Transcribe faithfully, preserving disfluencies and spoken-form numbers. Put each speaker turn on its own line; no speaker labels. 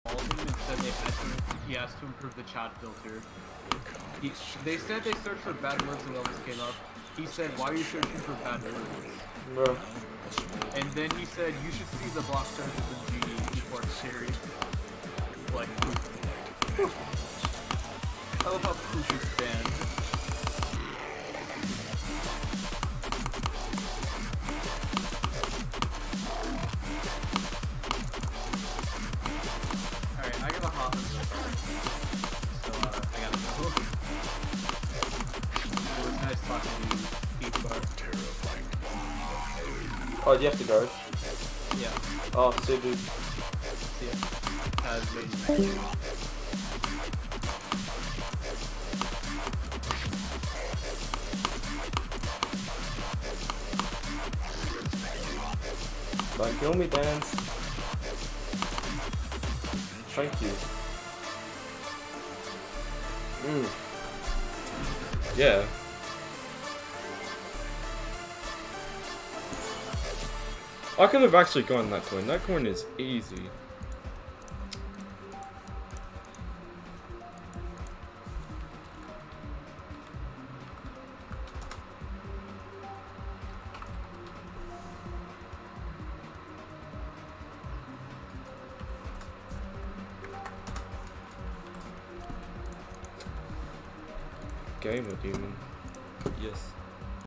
called him and said they had to, he has to improve the chat filter. He, they said they searched for bad words and levels came up. He said, why are you searching for bad words?
Bro.
And then he said, you should see the block searches in G D before it's scary. Like, poop. I love how poop is banned. Alright, I got a hot one. So, uh, I gotta go. It was nice talking to you, Pete Bar.
Oh, do you have to go?
Yeah.
Oh, so dude.
See ya. Has been.
Don't kill me, Danz. Thank you. Mm. Yeah. I could have actually gotten that coin. That coin is easy. Gamer demon. Yes.